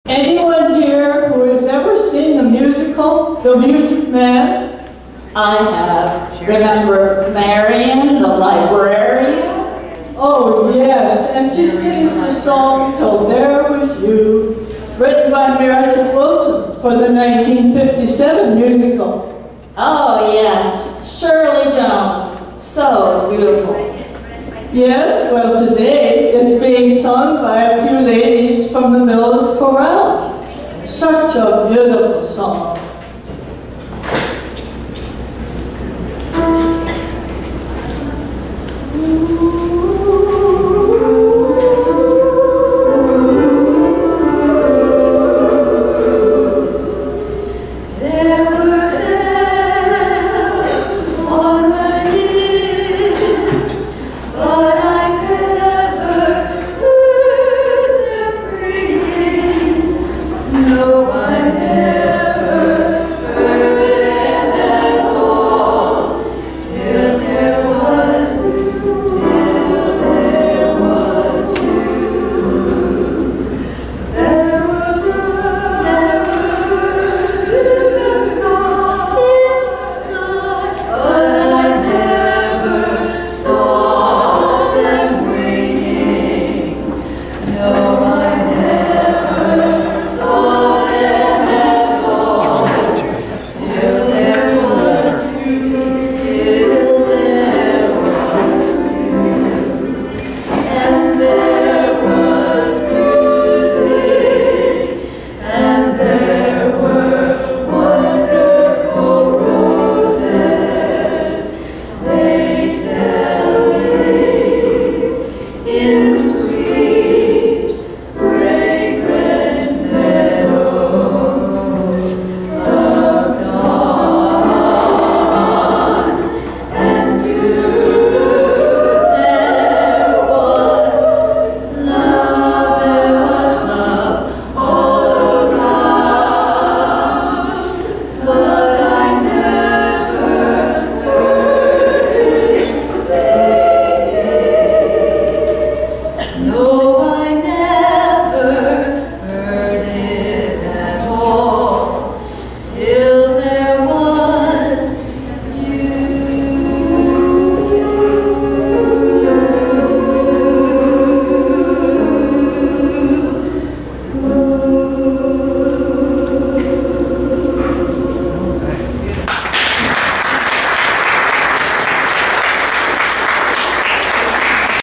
Anyone here who has ever seen the musical, The Music Man? I have. Remember Marion, the librarian? Oh yes, and she sings the song Till There Was You, written by Meredith Willson for the 1957 musical. Oh yes, Shirley Jones. So beautiful. Yes, well today it's being sung by a few ladies from the Mills Chorale. Such a beautiful song. No.